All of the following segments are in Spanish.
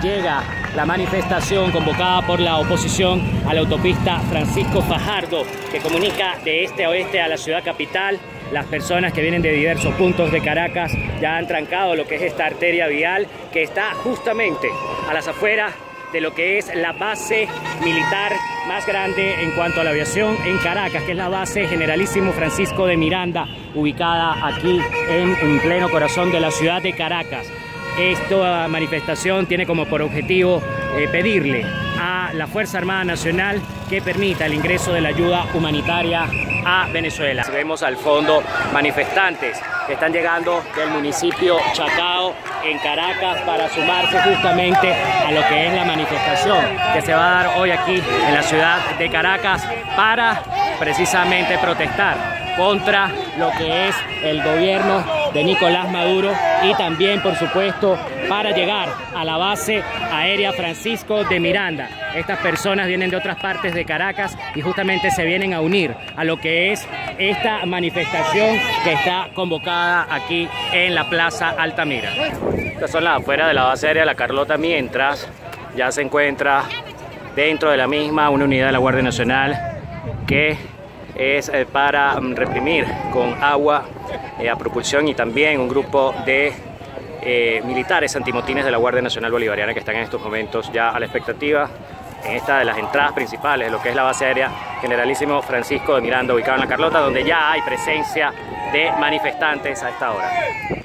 llega la manifestación convocada por la oposición a la autopista Francisco Fajardo, que comunica de este a oeste a la ciudad capital. Las personas que vienen de diversos puntos de Caracas ya han trancado lo que es esta arteria vial, que está justamente a las afueras de lo que es la base militar más grande en cuanto a la aviación en Caracas, que es la base Generalísimo Francisco de Miranda, ubicada aquí en pleno corazón de la ciudad de Caracas. Esta manifestación tiene como por objetivo pedirle a la Fuerza Armada Nacional que permita el ingreso de la ayuda humanitaria a Venezuela. Vemos al fondo manifestantes que están llegando del municipio Chacao en Caracas para sumarse justamente a lo que es la manifestación que se va a dar hoy aquí en la ciudad de Caracas para precisamente protestar contra lo que es el gobierno de Nicolás Maduro y también, por supuesto, para llegar a la base aérea Francisco de Miranda. Estas personas vienen de otras partes de Caracas y justamente se vienen a unir a lo que es esta manifestación que está convocada aquí en la Plaza Altamira. Estas son las afueras de la base aérea La Carlota, mientras ya se encuentra dentro de la misma una unidad de la Guardia Nacional que es para reprimir con agua a propulsión, y también un grupo de militares antimotines de la Guardia Nacional Bolivariana que están en estos momentos ya a la expectativa en esta de las entradas principales de lo que es la base aérea Generalísimo Francisco de Miranda, ubicado en La Carlota, donde ya hay presencia de manifestantes a esta hora.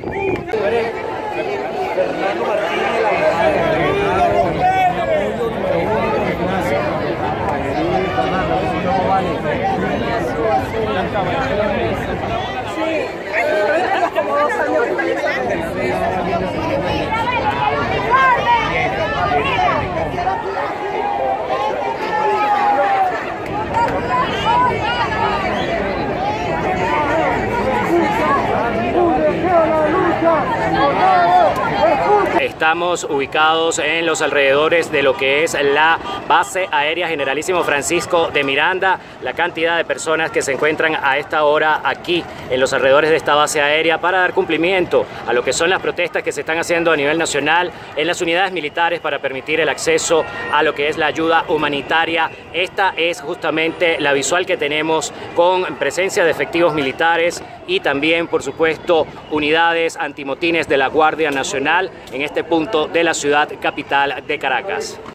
Estamos ubicados en los alrededores de lo que es la base aérea Generalísimo Francisco de Miranda. La cantidad de personas que se encuentran a esta hora aquí en los alrededores de esta base aérea para dar cumplimiento a lo que son las protestas que se están haciendo a nivel nacional en las unidades militares para permitir el acceso a lo que es la ayuda humanitaria. Esta es justamente la visual que tenemos, con presencia de efectivos militares y también, por supuesto, unidades antimotines de la Guardia Nacional en este punto de la ciudad capital de Caracas.